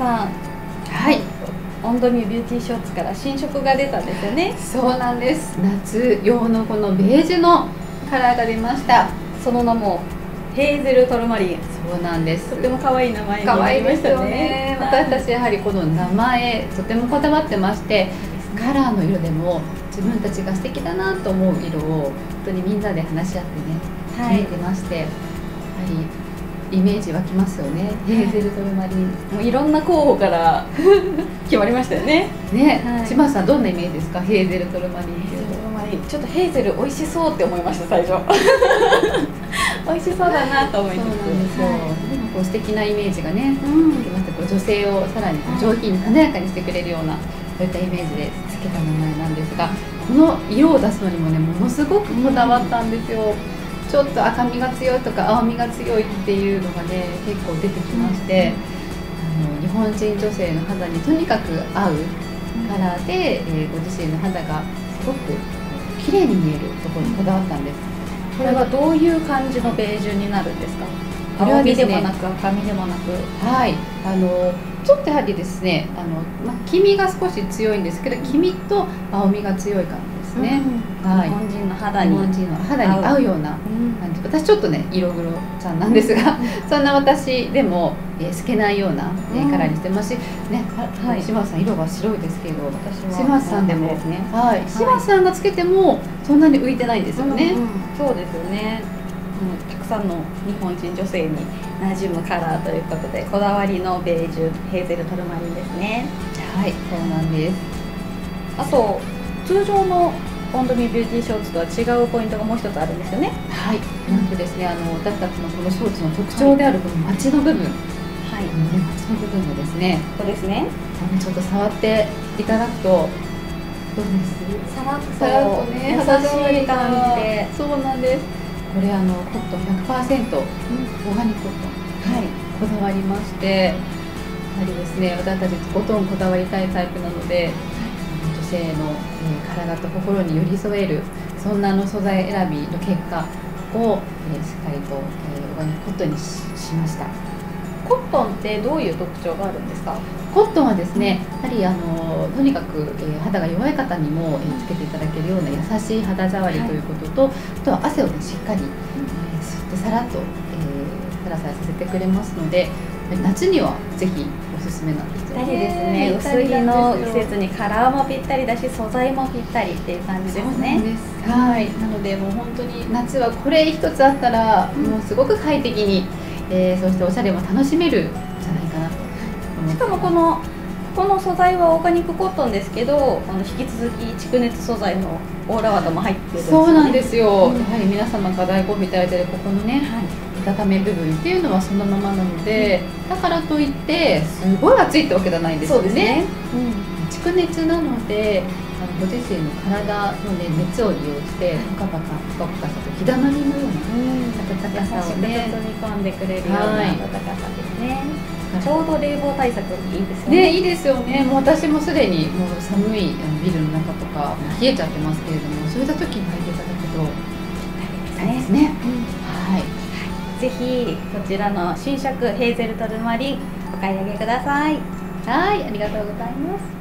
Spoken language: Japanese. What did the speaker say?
さん、 はい、 オンドミュビューティーショーツから新色が出たんですよね。 そうなんです。夏用のこのベージュのカラーが出ました。 その名もヘーゼルトルマリン。 そうなんです。 とても可愛い名前に可愛いでなりましたすよね。 ね。 私たちやはりこの名前とてもこだわってまして、カラーの色でも自分たちが素敵だなと思う色を本当にみんなで話し合ってね、 はい決めてまして、やはりイメージ湧きますよね。ヘーゼルトルマリン。 もういろんな候補から決まりましたよね。 ね、 はい、 島さんどんなイメージですか？ヘーゼルトルマリンっていうと。 ちょっとヘーゼル美味しそうって思いました最初。美味しそうだなと思います。 そうなんですよ。でもこう素敵なイメージがね、 うんできまして、こう女性をさらに上品に華やかにしてくれるようなそういったイメージでつけた名前なんですが、この色を出すのにもね、ものすごくこだわったんですよ。ちょっと赤みが強いとか青みが強いっていうのがね、結構出てきまして、日本人女性の肌にとにかく合うカラーで、ご自身の肌がすごく綺麗に見えるところにこだわったんです。 これはどういう感じのベージュになるんですか？ これはですね、 青みでもなく赤みでもなく、 はい、ちょっとやはりですね、黄身が少し強いんですけど、黄身と青みが強い感じですね。はい、 日本人の肌日に本人の肌に合うような感じ。私ちょっとね色黒ちゃんなんですが、そんな私でも、透けないような、カラーにしてますし、ね、はい、島さん色が白いですけど、島さんでも、はい、島さんがつけてもそんなに浮いてないんですよね。 そうですよね。たくさんの日本人女性に馴染むカラーということで、こだわりのベージュヘーゼルトルマリンですね。 はい、そうなんです。 あと通常のオンドミュビューティーショーツとは違うポイントがもう一つあるんですよね。 はい、なんとですね、私たちのこのショーツの特徴であるこのマチの部分、はい、マチの部分をですね、 ここですね。 ちょっと触っていただくと、どうです？ さらっとね、優しい感じで。 そうなんです。これコットン 100%、オーガニックコットン、はい、こだわりまして、やはりですね、私たちとことんこだわりたいタイプなので、女性の、体と心に寄り添えるそんな素材選びの結果を、しっかりと、オーガニックコットンに しました。 コットンってどういう特徴があるんですか？ コットンはですね、やはりとにかく、肌が弱い方にも、つけていただけるような優しい肌触りということと、あとは汗を、ね、しっかり、吸ってさらっと、サラサラさせてくれますので、夏にはぜひおすすめなんですよね。 ぴったりですね。薄着の季節にカラーもぴったりだし、素材もぴったりっていう感じですね。 はい、なのでもう本当に夏はこれ一つあったら、もうすごく快適に、そしておしゃれも楽しめるんじゃないかなと。 しかもこの素材はオーガニックコットンですけど、引き続き蓄熱素材のオーラワードも入ってるんですよね。 そうなんですよ、やはり皆様が大好評いただいているここのね、温め部分っていうのはそのままなので、だからといってすごい暑いってわけじゃないんですよね。蓄熱なので、ご自身の体の、ね、熱を利用してポカポカしたと日だまりのような暖かさをね、 包み込んでくれるような暖かさですね。ちょうど冷房対策にいいですよね。 ね、いいですよね。もう私もすでにもう寒いビルの中とか冷えちゃってますけれども、そういった時に履いていただくといいですね。はい。 ぜひこちらの新色ヘーゼルトルマリンお買い上げください。 はい、ありがとうございます。